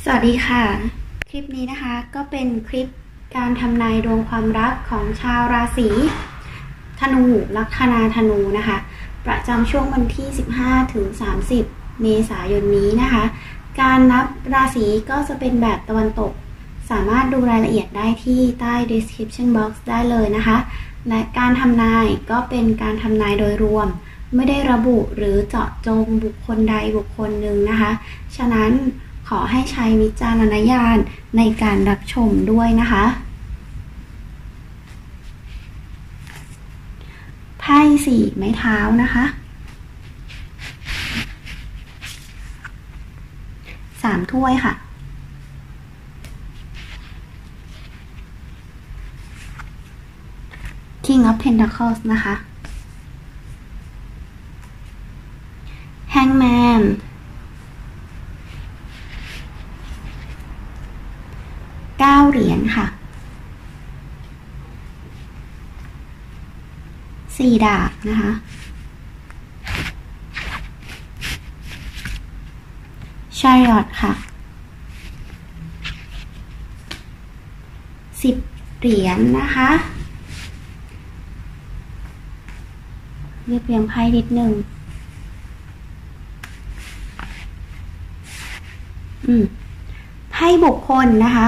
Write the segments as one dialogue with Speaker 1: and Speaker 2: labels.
Speaker 1: สวัสดีค่ะคลิปนี้นะคะก็เป็นคลิปการทำนายดวงความรักของชาวราศีธนูลัคนาธนูนะคะประจำช่วงวันที่15 ถึง 30 เมษายนนี้นะคะการนับราศีก็จะเป็นแบบตะวันตกสามารถดูรายละเอียดได้ที่ใต้ description box ได้เลยนะคะและการทำนายก็เป็นการทำนายโดยรวมไม่ได้ระบุหรือเจาะจงบุคคลใดบุคคลหนึ่งนะคะฉะนั้นขอให้ใช้วิจารณญาณในการรับชมด้วยนะคะไพ่สี่ไม้เท้านะคะ3 ถ้วยค่ะKing of Pentacles นะคะ Hangman 9 เหรียญค่ะ4 ดาบนะคะ Chariot ค่ะ10 เหรียญนะคะเรียบเรียงไพ่นิดนึงไพ่บุคคลนะคะ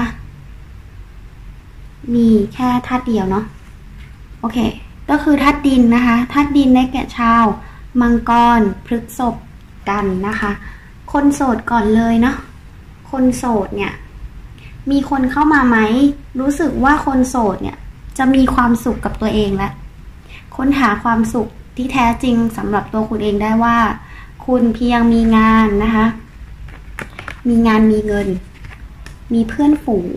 Speaker 1: มีแค่ธาตุเดียวเนาะโอเคก็คือธาตุดินนะคะธาตุดินได้แก่ชาวมังกรพฤษภกันนะคะคนโสดก่อนเลยเนาะคนโสดเนี่ยมีคนเข้ามาไหมรู้สึกว่าคนโสดเนี่ยจะมีความสุขกับตัวเองและค้นหาความสุขที่แท้จริงสำหรับตัวคุณเองได้ว่าคุณเพียงมีงานนะคะมีงานมีเงินมีเพื่อนฝูง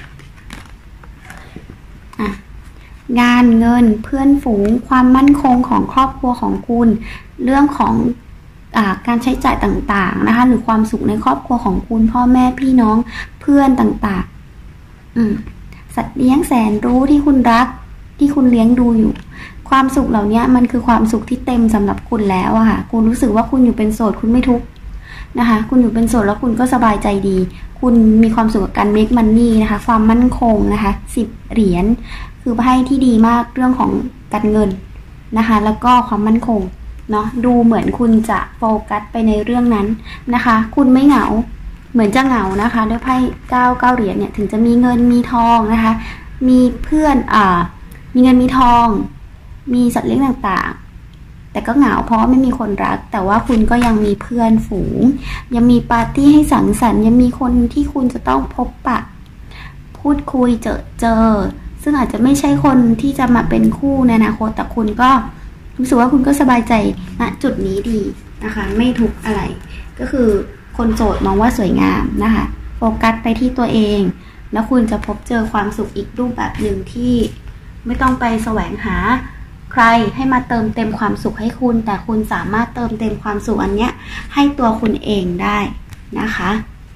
Speaker 1: งานเงินเพื่อนฝูงความมั่นคงของครอบครัวของคุณเรื่องของการใช้จ่ายต่างๆนะคะหรือความสุขในครอบครัวของคุณพ่อแม่พี่น้องเพื่อนต่างๆสัตว์เลี้ยงแสนรู้ที่คุณรักที่คุณเลี้ยงดูอยู่ความสุขเหล่านี้มันคือความสุขที่เต็มสำหรับคุณแล้วอะค่ะคุณรู้สึกว่าคุณอยู่เป็นโสดคุณไม่ทุกข์นะคะคุณอยู่เป็นโสดแล้วคุณก็สบายใจดีคุณมีความสุขกับการ make money นะคะความมั่นคงนะคะ10 เหรียญคือไพ่ที่ดีมากเรื่องของการเงินนะคะแล้วก็ความมั่นคงเนาะดูเหมือนคุณจะโฟกัสไปในเรื่องนั้นนะคะคุณไม่เหงาเหมือนจะเหงานะคะด้วยไพ่9 เหรียญเนี่ยถึงจะมีเงินมีทองนะคะมีเพื่อนมีเงินมีทองมีสัตว์เลี้ยงต่างๆแต่ก็เหงาเพราะไม่มีคนรักแต่ว่าคุณก็ยังมีเพื่อนฝูงยังมีปาร์ตี้ให้สังสรรค์ยังมีคนที่คุณจะต้องพบปะพูดคุยเจอซึ่งอาจจะไม่ใช่คนที่จะมาเป็นคู่ในอนาคตแต่คุณก็รู้สึกว่าคุณก็สบายใจณจุดนี้ดีนะคะไม่ทุกข์อะไรก็คือคนโสดมองว่าสวยงามนะคะโฟกัสไปที่ตัวเองแล้วคุณจะพบเจอความสุขอีกรูปแบบหนึ่งที่ไม่ต้องไปแสวงหาใครให้มาเติมเต็มความสุขให้คุณแต่คุณสามารถเติมเต็มความสุขอันเนี้ยให้ตัวคุณเองได้นะคะ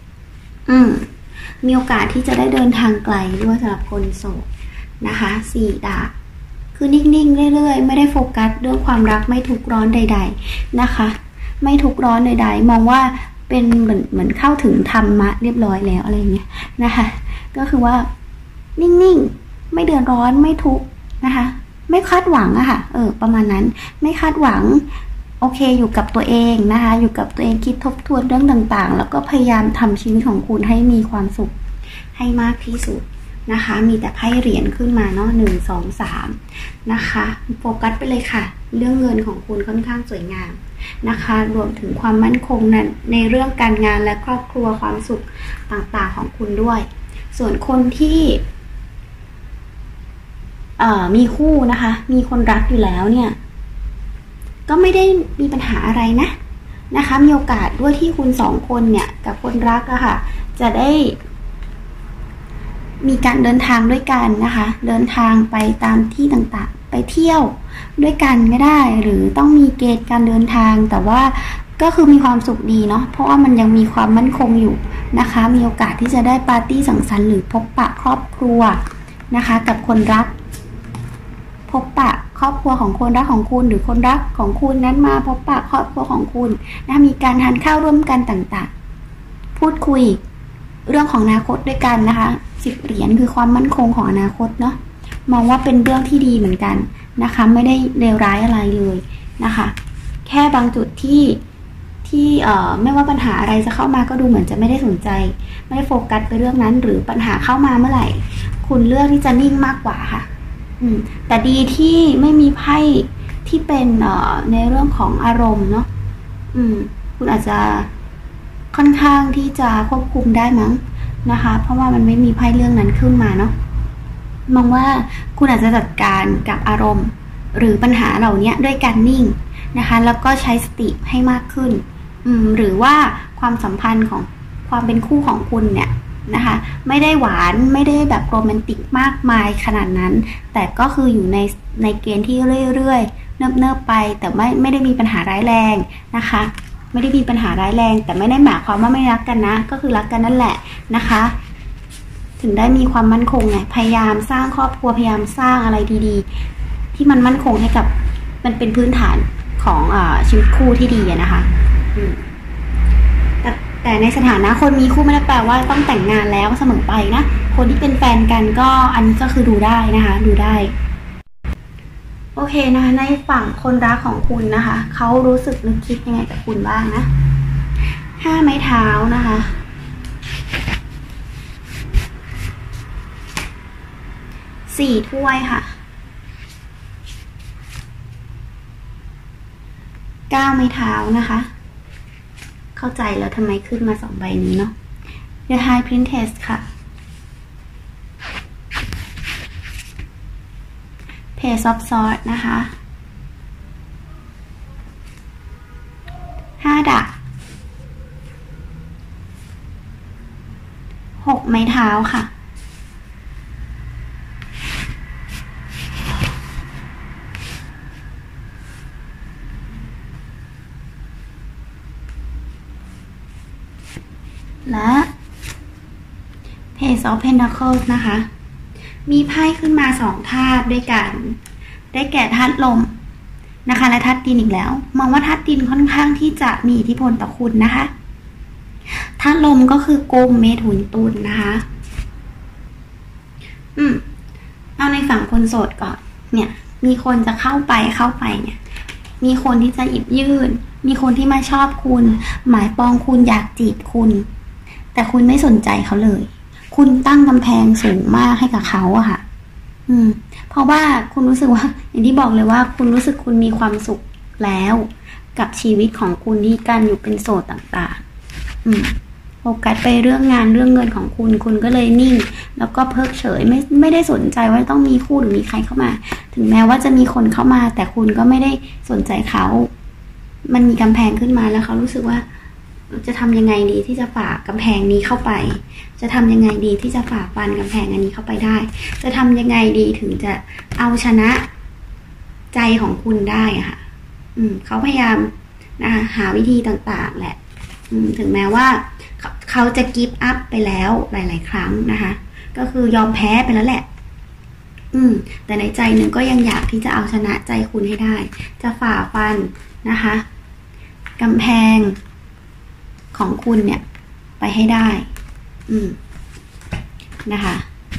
Speaker 1: มีโอกาสที่จะได้เดินทางไกลด้วยสำหรับคนโสดนะคะ4 ดาบคือนิ่งๆเรื่อยๆไม่ได้โฟกัสเรื่องความรักไม่ทุกข์ร้อนใดๆนะคะไม่ทุกข์ร้อนใดๆมองว่าเป็นเหมือนเข้าถึงธรรมะเรียบร้อยแล้วอะไรเงี้ยนะคะก็คือว่านิ่งๆไม่เดือดร้อนไม่ทุกข์นะคะไม่คาดหวังอะค่ะประมาณนั้นไม่คาดหวังโอเคอยู่กับตัวเองนะคะอยู่กับตัวเองคิดทบทวนเรื่องต่างๆแล้วก็พยายามทำชีวิตของคุณให้มีความสุขให้มากที่สุดนะคะมีแต่ไพ่เหรียญขึ้นมาเนาะ1 2 3นะคะโฟกัสไปเลยค่ะเรื่องเงินของคุณค่อนข้างสวยงามนะคะรวมถึงความมั่นคงในเรื่องการงานและครอบครัวความสุขต่างๆของคุณด้วยส่วนคนที่มีคู่นะคะมีคนรักอยู่แล้วเนี่ยก็ไม่ได้มีปัญหาอะไรนะคะมีโอกาสด้วยที่คุณ2 คนเนี่ยกับคนรักอะค่ะจะได้มีการเดินทางด้วยกันนะคะเดินทางไปตามที่ต่างๆไปเที่ยวด้วยกันก็ได้หรือต้องมีเกณฑ์การเดินทางแต่ว่าก็คือมีความสุขดีเนาะเพราะว่ามันยังมีความมั่นคงอยู่นะคะมีโอกาสที่จะได้ปาร์ตี้สังสรรค์หรือพบปะครอบครัวนะคะกับคนรักพบปะครอบครัวของคนรักของคุณหรือคนรักของคุณนั้นมาพบปะครอบครัวของคุณนะมีการทานข้าวร่วมกันต่างๆพูดคุยเรื่องของอนาคตด้วยกันนะคะ10 เหรียญคือความมั่นคงของอนาคตเนาะมองว่าเป็นเรื่องที่ดีเหมือนกันนะคะไม่ได้เลวร้ายอะไรเลยนะคะแค่บางจุดที่ไม่ว่าปัญหาอะไรจะเข้ามาก็ดูเหมือนจะไม่ได้สนใจไม่ได้โฟกัสไปเรื่องนั้นหรือปัญหาเข้ามาเมื่อไหร่คุณเลือกที่จะนิ่งมากกว่าค่ะแต่ดีที่ไม่มีไพ่ที่เป็นในเรื่องของอารมณ์เนาะคุณอาจจะค่อนข้างที่จะควบคุมได้มั้งนะคะเพราะว่ามันไม่มีไพ่เรื่องนั้นขึ้นมาเนาะมองว่าคุณอาจจะจัดการกับอารมณ์หรือปัญหาเหล่านี้ด้วยการนิ่งนะคะแล้วก็ใช้สติให้มากขึ้นหรือว่าความสัมพันธ์ของความเป็นคู่ของคุณเนี่ยนะคะไม่ได้หวานไม่ได้แบบโรแมนติกมากมายขนาดนั้นแต่ก็คืออยู่ในเกณฑ์ที่เรื่อยๆเนิบๆไปแต่ไม่ได้มีปัญหาร้ายแรงนะคะไม่ได้มีปัญหาร้ายแรงแต่ไม่ได้หมายความว่าไม่รักกันนะก็คือรักกันนั่นแหละนะคะถึงได้มีความมั่นคงไงพยายามสร้างครอบครัวพยายามสร้างอะไรดีๆที่มันมั่นคงให้กับมันเป็นพื้นฐานของชีวิตคู่ที่ดีนะคะแต่ในสถานะคนมีคู่ไม่ได้แปลว่าต้องแต่งงานแล้วเสมอไปนะคนที่เป็นแฟนกันก็อันนี้ก็คือดูได้นะคะดูได้โอเคนะคะในฝั่งคนรักของคุณนะคะเขารู้สึกนึกคิดยังไงกับคุณบ้างนะ5 ไม้เท้านะคะ4 ถ้วยค่ะ9 ไม้เท้านะคะเข้าใจแล้วทำไมขึ้นมา2 ใบนี้เนาะ The High Princess ค่ะ Page of Swords นะคะ5 ดาบ6 ไม้เท้าค่ะและ Page of Pentacles นะคะมีไพ่ขึ้นมา2 ธาตุด้วยกันได้แก่ธาตุลมนะคะและธาตุดินอีกแล้วมองว่าธาตุดินค่อนข้างที่จะมีอิทธิพลต่อคุณนะคะธาตุลมก็คือกุมเมถุนตุลนะคะเอาในฝั่งคนโสดก่อนเนี่ยมีคนจะเข้าไปเนี่ยมีคนที่จะหยิบยื่นมีคนที่มาชอบคุณหมายปองคุณอยากจีบคุณแต่คุณไม่สนใจเขาเลยคุณตั้งกำแพงสูงมากให้กับเขาอะค่ะเพราะว่าคุณรู้สึกว่าอย่างที่บอกเลยว่าคุณรู้สึกคุณมีความสุขแล้วกับชีวิตของคุณที่การอยู่เป็นโสดต่างๆโฟกัสไปเรื่องงานเรื่องเงินของคุณก็เลยนิ่งแล้วก็เพิกเฉยไม่ได้สนใจว่าต้องมีคู่หรือมีใครเข้ามาถึงแม้ว่าจะมีคนเข้ามาแต่คุณก็ไม่ได้สนใจเขามันมีกำแพงขึ้นมาแล้วเขารู้สึกว่าจะทำยังไงดีที่จะฝ่ากำแพงนี้เข้าไปจะทำยังไงดีที่จะฝ่าฟันกำแพงอันนี้เข้าไปได้จะทำยังไงดีถึงจะเอาชนะใจของคุณได้อะค่ะเขาพยายามนะคะหาวิธีต่างๆแหละถึงแม้ว่าเขาจะกิฟต์อัพไปแล้วหลายๆครั้งนะคะก็คือยอมแพ้ไปแล้วแหละแต่ในใจหนึ่งก็ยังอยากที่จะเอาชนะใจคุณให้ได้จะฝ่าฟันนะคะกำแพงของคุณเนี่ยไปให้ได้นะคะ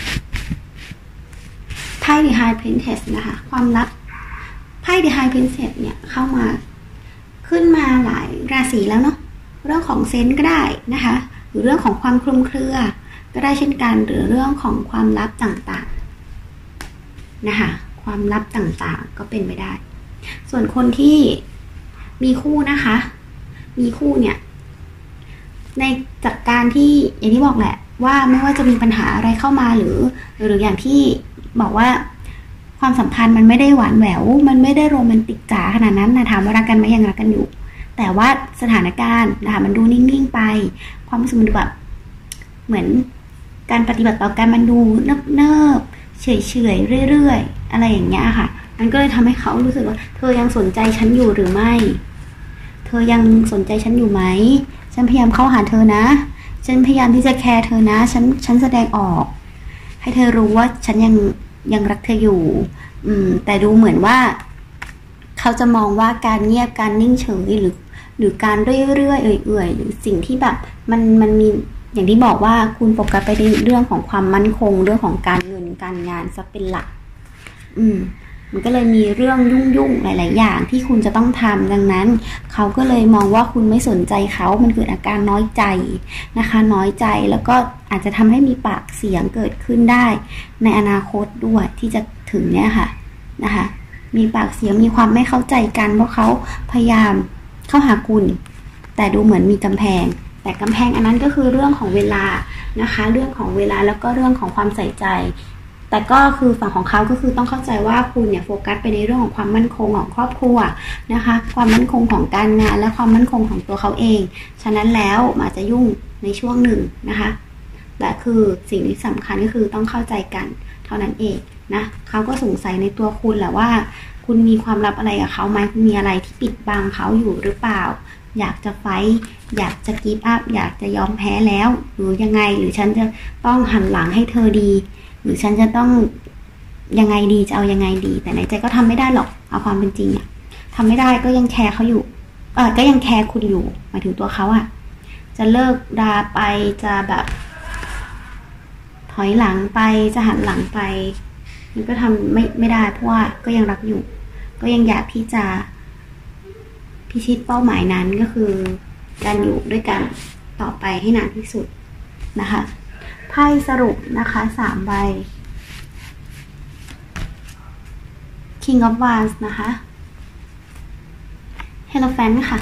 Speaker 1: ไพ่ The High Princess นะคะความลับไพ่ The High Princess เนี่ยเข้ามาขึ้นมาหลายราศีแล้วเนาะเรื่องของเซนส์ก็ได้นะคะหรือเรื่องของความคลุมเครือก็ได้เช่นกันหรือเรื่องของความลับต่างๆนะคะความลับต่างๆก็เป็นไปได้ส่วนคนที่มีคู่นะคะมีคู่เนี่ยในจากการที่อย่างที่บอกแหละว่าไม่ว่าจะมีปัญหาอะไรเข้ามาหรืออย่างที่บอกว่าความสัมพันธ์มันไม่ได้หวานแหววมันไม่ได้โรแมนติกจ๋าขนาดนั้นนะถามว่ารักกันไหมยังรักกันอยู่แต่ว่าสถานการณ์นะคะมันดูนิ่งๆไปความรู้สึกมันดูแบบเหมือนการปฏิบัติต่อกันมันดูเนิบๆเฉยๆเรื่อยๆอะไรอย่างเงี้ยค่ะมันก็เลยทำให้เขารู้สึกว่าเธอยังสนใจฉันอยู่หรือไม่เธอยังสนใจฉันอยู่ไหมฉันพยายามเข้าหาเธอนะฉันพยายามที่จะแคร์เธอนะฉันแสดงออกให้เธอรู้ว่าฉันยังรักเธออยู่แต่ดูเหมือนว่าเขาจะมองว่าการเงียบการนิ่งเฉยหรือการเรื่อยๆเอื่อยๆหรือสิ่งที่แบบมันมีอย่างที่บอกว่าคุณโฟกัสไปในเรื่องของความมั่นคงเรื่องของการเงินการงานซะเป็นหลักมันก็เลยมีเรื่องยุ่งๆหลายๆอย่างที่คุณจะต้องทำดังนั้นเขาก็เลยมองว่าคุณไม่สนใจเขามันเกิดอาการน้อยใจนะคะน้อยใจแล้วก็อาจจะทำให้มีปากเสียงเกิดขึ้นได้ในอนาคตด้วยที่จะถึงเนี่ยค่ะนะคะมีปากเสียงมีความไม่เข้าใจกันเพราะเขาพยายามเข้าหาคุณแต่ดูเหมือนมีกำแพงแต่กำแพงอันนั้นก็คือเรื่องของเวลานะคะเรื่องของเวลาแล้วก็เรื่องของความใส่ใจแต่ก็คือฝั่งของเขาก็คือต้องเข้าใจว่าคุณเนี่ยโฟกัสไปในเรื่องของความมั่นคงของครอบครัวนะคะความมั่นคงของการงานและความมั่นคงของตัวเขาเองฉะนั้นแล้วอาจจะยุ่งในช่วงหนึ่งนะคะแต่คือสิ่งที่สำคัญก็คือต้องเข้าใจกันเท่านั้นเองนะเขาก็สงสัยในตัวคุณแหละว่าคุณมีความลับอะไรกับเขาไหมคุณมีอะไรที่ปิดบังเขาอยู่หรือเปล่าอยากจะไฟท์อยากจะกีฟอัพอยากจะยอมแพ้แล้วหรือยังไงหรือฉันจะต้องหันหลังให้เธอดีหรือฉันจะต้องยังไงดีจะเอายังไงดีแต่ในใจก็ทำไม่ได้หรอกเอาความเป็นจริงอะทำไม่ได้ก็ยังแคร์เขาอยู่ก็ยังแคร์คุณอยู่หมายถึงตัวเขาอะจะเลิกดาไปจะแบบถอยหลังไปจะหันหลังไปมันก็ทำไม่ได้เพราะว่าก็ยังรักอยู่ก็ยังอยากที่จะพิชิตเป้าหมายนั้นก็คือการอยู่ด้วยกันต่อไปให้นานที่สุดนะคะไพ่สรุปนะคะ3 ใบ King of Wands นะคะ Hierophant ค่ะ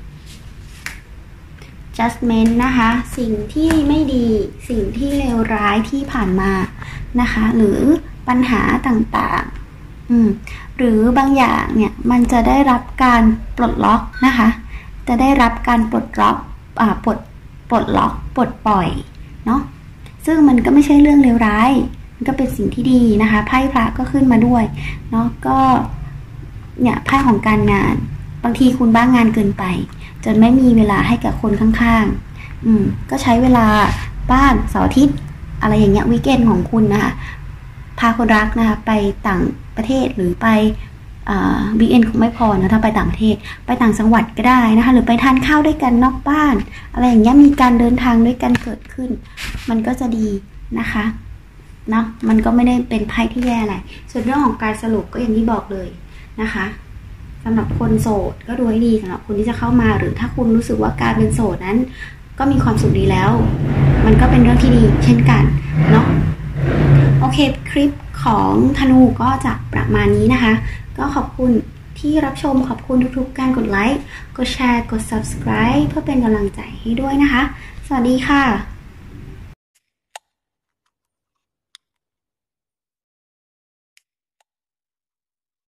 Speaker 1: Judgment นะคะสิ่งที่ไม่ดีสิ่งที่เลวร้ายที่ผ่านมานะคะหรือปัญหาต่างๆหรือบางอย่างเนี่ยมันจะได้รับการปลดล็อกนะคะจะได้รับการปลดล็อกปลดล็อกปลดปล่อยเนาะซึ่งมันก็ไม่ใช่เรื่องเลวร้ายมันก็เป็นสิ่งที่ดีนะคะไพ่พระก็ขึ้นมาด้วยเนาะก็เนี่ยไพ่ของการงานบางทีคุณบ้างงานเกินไปจนไม่มีเวลาให้กับคนข้างๆก็ใช้เวลาบ้านเสาร์อาทิตย์อะไรอย่างเงี้ยวีคเอนด์ของคุณนะคะพาคนรักนะคะไปต่างประเทศหรือไปวีคเอนด์ไม่พอนะถ้าไปต่างประเทศไปต่างจังหวัดก็ได้นะคะหรือไปทานข้าวด้วยกันนอกบ้านอะไรอย่างเงี้ยมีการเดินทางด้วยกันเกิดขึ้นมันก็จะดีนะคะเนาะมันก็ไม่ได้เป็นไพ่ที่แย่อะไรส่วนเรื่องของการสรุปก็อย่างที่บอกเลยนะคะสำหรับคนโสดก็ดูให้ดีสำหรับคนที่จะเข้ามาหรือถ้าคุณรู้สึกว่าการเป็นโสดนั้นก็มีความสุขดีแล้วมันก็เป็นเรื่องที่ดีเช่นกันเนาะโอเคคลิปของธนูก็จะประมาณนี้นะคะก็ขอบคุณที่รับชมขอบคุณทุกๆการกดไลค์กดแชร์กด subscribe เพื่อเป็นกำลังใจให้ด้วยนะคะสวัสดีค่ะ